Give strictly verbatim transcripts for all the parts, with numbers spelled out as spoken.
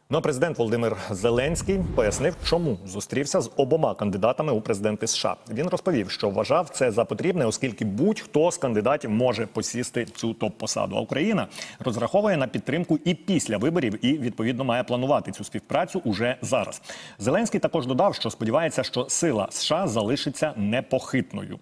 Ну, а президент Володимир Зеленський пояснив, чому зустрівся з обома кандидатами у президенти США. Він розповів, що вважав це за потрібне, оскільки будь-хто з кандидатів може посісти цю топ-посаду. А Україна розраховує на підтримку і після виборів, і, відповідно, має планувати цю співпрацю уже зараз. Зеленський також додав, що сподівається, що сила США залишиться непохитною.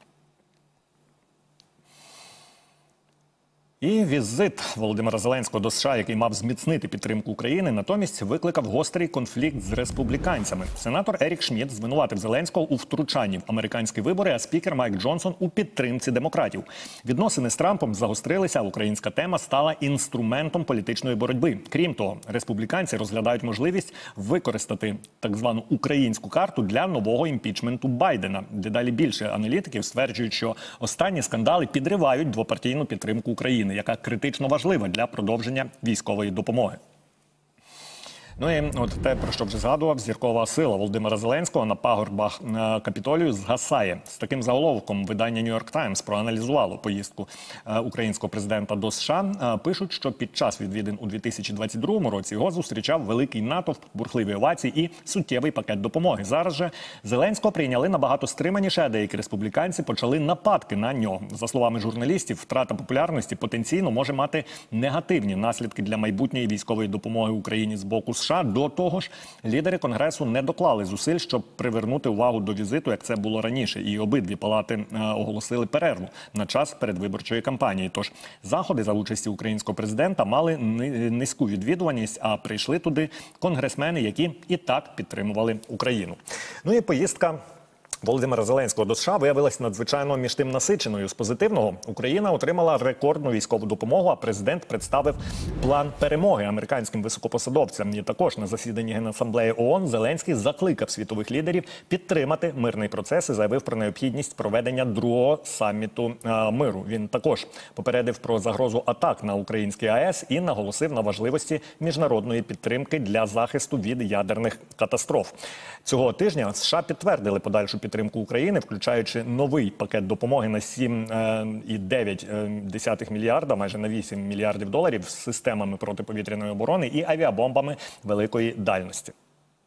І візит Володимира Зеленського до США, який мав зміцнити підтримку України, натомість викликав гострий конфлікт з республіканцями. Сенатор Ерік Шмідт звинуватив Зеленського у втручанні в американські вибори, а спікер Майк Джонсон у підтримці демократів. Відносини з Трампом загострилися, а українська тема стала інструментом політичної боротьби. Крім того, республіканці розглядають можливість використати так звану українську карту для нового імпічменту Байдена. Дедалі більше аналітиків стверджують, що останні скандали підривають двопартійну підтримку України, яка критично важлива для продовження військової допомоги. Ну і от те, про що вже згадував, зіркова сила Володимира Зеленського на пагорбах Капітолію згасає. З таким заголовком видання New York Times проаналізувало поїздку українського президента до США. Пишуть, що під час відвідин у дві тисячі двадцять другому році його зустрічав великий натовп, бурхливі овації і суттєвий пакет допомоги. Зараз же Зеленського прийняли набагато стриманіше, а деякі республіканці почали нападки на нього. За словами журналістів, втрата популярності потенційно може мати негативні наслідки для майбутньої військової допомоги Україні з боку США. До того ж, лідери Конгресу не доклали зусиль, щоб привернути увагу до візиту, як це було раніше. І обидві палати е, оголосили перерву на час передвиборчої кампанії. Тож заходи за участі українського президента мали низьку відвідуваність, а прийшли туди конгресмени, які і так підтримували Україну. Ну і поїздка Володимира Зеленського до США виявилася надзвичайно між тим насиченою. З позитивного, Україна отримала рекордну військову допомогу, а президент представив план перемоги американським високопосадовцям. І також на засіданні Генасамблеї ООН Зеленський закликав світових лідерів підтримати мирний процес і заявив про необхідність проведення другого саміту е, миру. Він також попередив про загрозу атак на український АЕС і наголосив на важливості міжнародної підтримки для захисту від ядерних катастроф. Цього тижня США підтвердили подальшу підтримку України, включаючи новий пакет допомоги на сім цілих дев'ять десятих мільярда, майже на вісім мільярдів доларів з системами протиповітряної оборони і авіабомбами великої дальності.